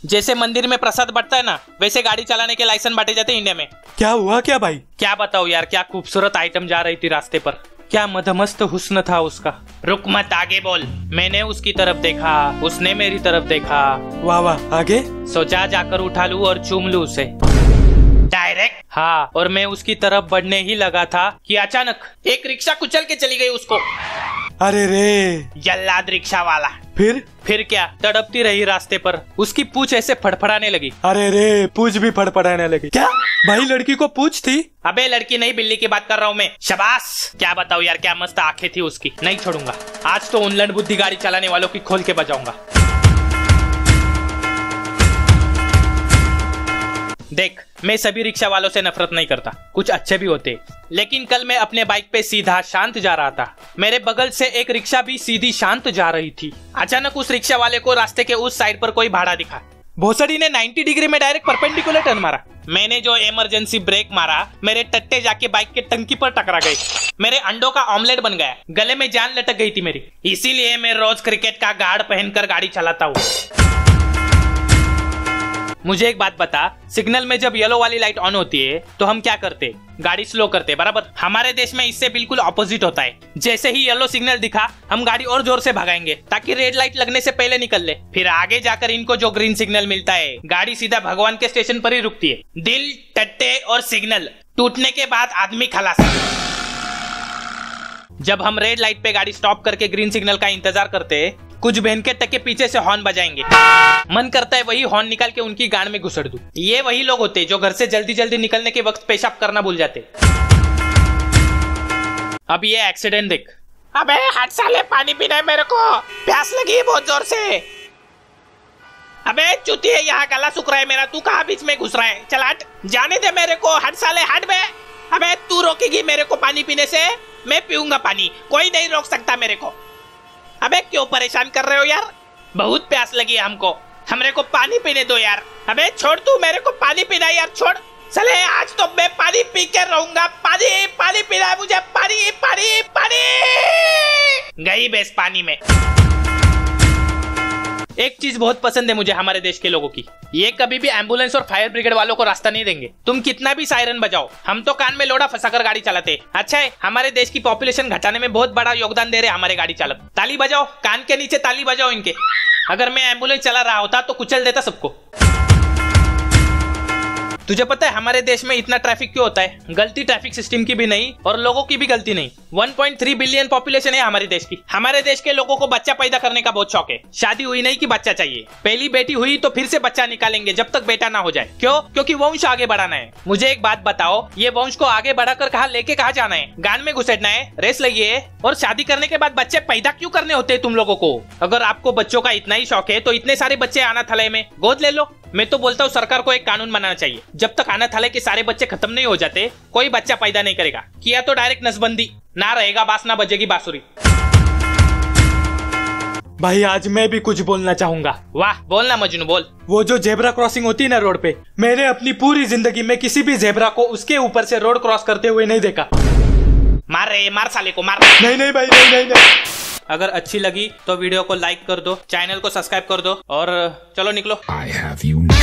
जैसे मंदिर में प्रसाद बंटता है ना, वैसे गाड़ी चलाने के लाइसेंस बांटे जाते हैं इंडिया में। क्या हुआ क्या भाई? क्या बताओ यार, क्या खूबसूरत आइटम जा रही थी रास्ते पर, क्या मदमस्त हुस्न था उसका। रुक मत, आगे बोल। मैंने उसकी तरफ देखा, उसने मेरी तरफ देखा। वाह वाह, आगे? सोचा जाकर उठा लूं और चूम लूं उसे डायरेक्ट। हाँ, और मैं उसकी तरफ बढ़ने ही लगा था कि अचानक एक रिक्शा कुचल के चली गई उसको। अरे रे, जल्लाद रिक्शा वाला। फिर क्या, तड़पती रही रास्ते पर। उसकी पूंछ ऐसे फड़फड़ाने लगी। अरे रे, पूंछ भी फड़फड़ाने लगी। क्या भाई, लड़की को पूंछ थी? अबे लड़की नहीं, बिल्ली की बात कर रहा हूँ मैं। शाबाश। क्या बताऊँ यार, क्या मस्त आंखें थी उसकी। नहीं छोड़ूंगा आज तो उन लंड-बुद्धि गाड़ी चलाने वालों की खोल के बजाऊंगा। देख, मैं सभी रिक्शा वालों से नफरत नहीं करता, कुछ अच्छे भी होते, लेकिन कल मैं अपने बाइक पे सीधा शांत जा रहा था। मेरे बगल से एक रिक्शा भी सीधी शांत जा रही थी। अचानक उस रिक्शा वाले को रास्ते के उस साइड पर कोई भाड़ा दिखा। भोसड़ी ने 90 डिग्री में डायरेक्ट परपेंडिकुलर टर्न मारा। मैंने जो इमरजेंसी ब्रेक मारा, मेरे टट्टे जाके बाइक के टंकी पर टकरा गई। मेरे अंडों का ऑमलेट बन गया, गले में जान लटक गई थी मेरी। इसीलिए मैं रोज क्रिकेट का गार्ड पहनकर गाड़ी चलाता हूँ। मुझे एक बात बता, सिग्नल में जब येलो वाली लाइट ऑन होती है तो हम क्या करते? गाड़ी स्लो करते, बराबर। हमारे देश में इससे बिल्कुल ऑपोजिट होता है। जैसे ही येलो सिग्नल दिखा, हम गाड़ी और जोर से भगाएंगे ताकि रेड लाइट लगने से पहले निकल ले। फिर आगे जाकर इनको जो ग्रीन सिग्नल मिलता है, गाड़ी सीधा भगवान के स्टेशन पर ही रुकती है। दिल, टट्टे और सिग्नल टूटने के बाद आदमी खलास। जब हम रेड लाइट पे गाड़ी स्टॉप करके ग्रीन सिग्नल का इंतजार करते, कुछ बहन के टके पीछे से हॉर्न बजाएंगे। मन करता है वही हॉर्न निकाल के उनकी गांड में घुसड़ दूं। ये वही लोग होते जो घर से जल्दी जल्दी निकलने के वक्त पेशाब करना भूल जाते। अब ये एक्सीडेंट देख। अबे हट साले, पानी पीना है मेरे को, प्यास लगी है बहुत जोर से। अबे चूती है, यहाँ गला सूख रहा है मेरा, तू कहाँ बीच में घुस रहा है? चल हट, जाने दे मेरे को। हट साले, हट बे। अबे तू रोकेगी मेरे को पानी पीने से? मैं पीऊंगा पानी, कोई नहीं रोक सकता मेरे को। अबे क्यों परेशान कर रहे हो यार? बहुत प्यास लगी है हमको, हमरे को पानी पीने दो यार। अबे छोड़, तू मेरे को पानी पीना है यार, छोड़। चले, आज तो मैं पानी पी के रहूंगा। पानी पानी पीना है मुझे, पानी पानी पानी। गई भैंस पानी में। एक चीज बहुत पसंद है मुझे हमारे देश के लोगों की, ये कभी भी एम्बुलेंस और फायर ब्रिगेड वालों को रास्ता नहीं देंगे। तुम कितना भी सायरन बजाओ, हम तो कान में लोड़ा फंसाकर गाड़ी चलाते। अच्छा है, हमारे देश की पॉपुलेशन घटाने में बहुत बड़ा योगदान दे रहे हमारे गाड़ी चालक। ताली बजाओ, कान के नीचे ताली बजाओ इनके। अगर मैं एम्बुलेंस चला रहा होता तो कुचल देता सबको। तुझे पता है हमारे देश में इतना ट्रैफिक क्यों होता है? गलती ट्रैफिक सिस्टम की भी नहीं और लोगों की भी गलती नहीं। 1.3 बिलियन पॉपुलेशन है हमारे देश की। हमारे देश के लोगों को बच्चा पैदा करने का बहुत शौक है। शादी हुई नहीं कि बच्चा चाहिए। पहली बेटी हुई तो फिर से बच्चा निकालेंगे जब तक बेटा ना हो जाए। क्यों? क्योंकि वंश आगे बढ़ाना है। मुझे एक बात बताओ, ये वंश को आगे बढ़ाकर कहाँ लेके कहाँ जाना है? गान में घुसेड़ना है, रेस लगी है, और शादी करने के बाद बच्चे पैदा क्यों करने होते हैं तुम लोगों को? अगर आपको बच्चों का इतना ही शौक है तो इतने सारे बच्चे अनाथालय में गोद ले लो। मैं तो बोलता हूँ सरकार को एक कानून बनाना चाहिए, जब तक अनाथालय के सारे बच्चे खत्म नहीं हो जाते कोई बच्चा पैदा नहीं करेगा। किया तो डायरेक्ट नसबंदी, ना रहेगा बांस ना बजेगी बांसुरी। भाई आज मैं भी कुछ बोलना चाहूंगा। वाह, बोलना मजनू, बोल। वो जो जेब्रा क्रॉसिंग होती है ना रोड पे, मैंने अपनी पूरी जिंदगी में किसी भी जेब्रा को उसके ऊपर से रोड क्रॉस करते हुए नहीं देखा। मार रे, मार साले को, मार। नहीं नहीं भाई, नहीं नहीं नहीं। अगर अच्छी लगी तो वीडियो को लाइक कर दो, चैनल को सब्सक्राइब कर दो और चलो निकलो।